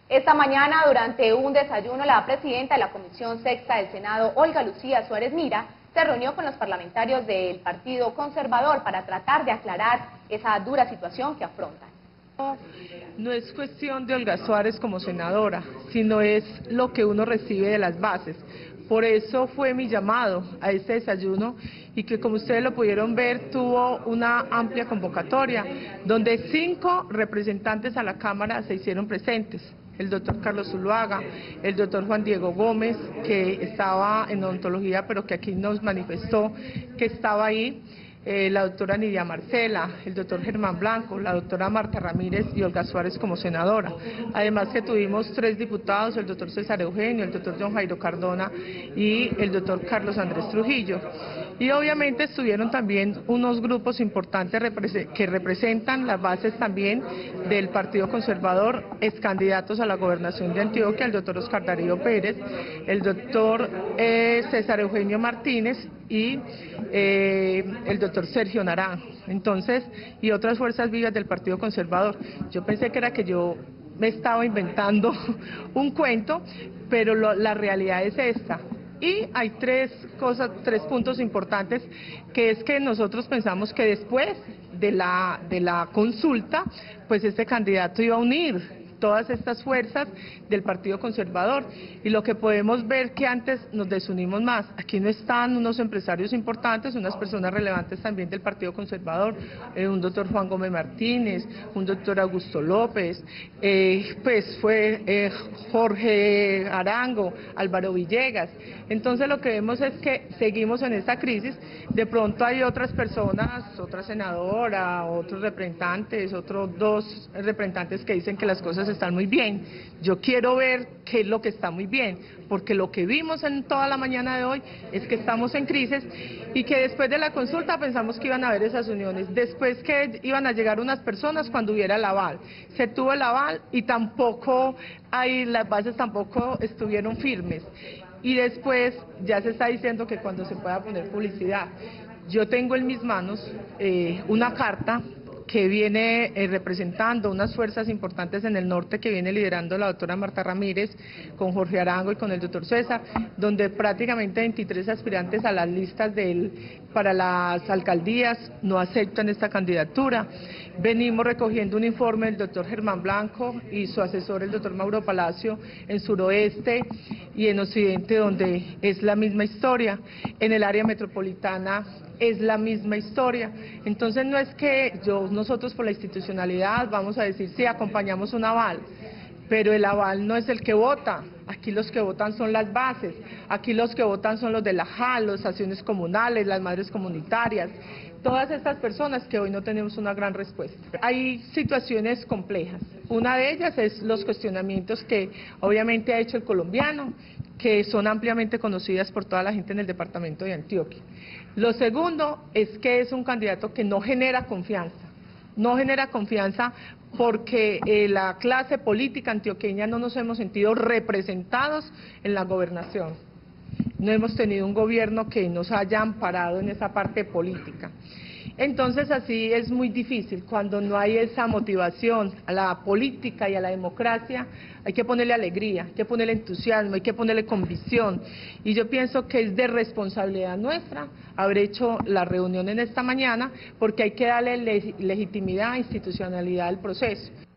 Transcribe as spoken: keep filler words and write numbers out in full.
Esta mañana, durante un desayuno, la presidenta de la Comisión Sexta del Senado, Olga Lucía Suárez Mira, se reunió con los parlamentarios del Partido Conservador para tratar de aclarar esa dura situación que afrontan. No es cuestión de Olga Suárez como senadora, sino es lo que uno recibe de las bases. Por eso fue mi llamado a este desayuno y que, como ustedes lo pudieron ver, tuvo una amplia convocatoria, donde cinco representantes a la Cámara se hicieron presentes. El doctor Carlos Zuluaga, el doctor Juan Diego Gómez, que estaba en odontología, pero que aquí nos manifestó que estaba ahí, eh, la doctora Nidia Marcela, el doctor Germán Blanco, la doctora Marta Ramírez y Olga Suárez como senadora. Además que tuvimos tres diputados, el doctor César Eugenio, el doctor John Jairo Cardona y el doctor Carlos Andrés Trujillo. Y obviamente estuvieron también unos grupos importantes que representan las bases también del Partido Conservador, ex candidatos a la gobernación de Antioquia, el doctor Oscar Darío Pérez, el doctor eh, César Eugenio Martínez y eh, el doctor Sergio Naranjo. Entonces, y otras fuerzas vivas del Partido Conservador. Yo pensé que era que yo me estaba inventando un cuento, pero lo, la realidad es esta. Y hay tres cosas, tres puntos importantes, que es que nosotros pensamos que después de la, de la consulta, pues este candidato iba a unir todas estas fuerzas del Partido Conservador, y lo que podemos ver que antes nos desunimos más. Aquí no están unos empresarios importantes, unas personas relevantes también del Partido Conservador, eh, un doctor Juan Gómez Martínez, un doctor Augusto López, eh, pues fue eh, Jorge Arango, Álvaro Villegas. Entonces lo que vemos es que seguimos en esta crisis. De pronto hay otras personas, otra senadora, otros representantes, otros dos representantes que dicen que las cosas están muy bien. Yo quiero ver qué es lo que está muy bien, porque lo que vimos en toda la mañana de hoy es que estamos en crisis y que después de la consulta pensamos que iban a haber esas uniones, después que iban a llegar unas personas cuando hubiera el aval. Se tuvo el aval y tampoco hay, las bases tampoco estuvieron firmes. Y después ya se está diciendo que cuando se pueda poner publicidad. Yo tengo en mis manos eh, una carta que viene eh, representando unas fuerzas importantes en el norte, que viene liderando la doctora Marta Ramírez, con Jorge Arango y con el doctor César, donde prácticamente veintitrés aspirantes a las listas del, para las alcaldías no aceptan esta candidatura. Venimos recogiendo un informe del doctor Germán Blanco y su asesor, el doctor Mauro Palacio, en suroeste y en occidente, donde es la misma historia. En el área metropolitana es la misma historia. Entonces no es que yo, nosotros por la institucionalidad vamos a decir sí, acompañamos un aval, pero el aval no es el que vota. Aquí los que votan son las bases, aquí los que votan son los de la J A L, las acciones comunales, las madres comunitarias, todas estas personas que hoy no tenemos una gran respuesta. Hay situaciones complejas. Una de ellas es los cuestionamientos que obviamente ha hecho el colombiano, que son ampliamente conocidas por toda la gente en el departamento de Antioquia. Lo segundo es que es un candidato que no genera confianza, no genera confianza porque eh, la clase política antioqueña no nos hemos sentido representados en la gobernación. No hemos tenido un gobierno que nos haya amparado en esa parte política. Entonces así es muy difícil, cuando no hay esa motivación a la política y a la democracia, hay que ponerle alegría, hay que ponerle entusiasmo, hay que ponerle convicción. Y yo pienso que es de responsabilidad nuestra haber hecho la reunión en esta mañana, porque hay que darle legitimidad e institucionalidad al proceso.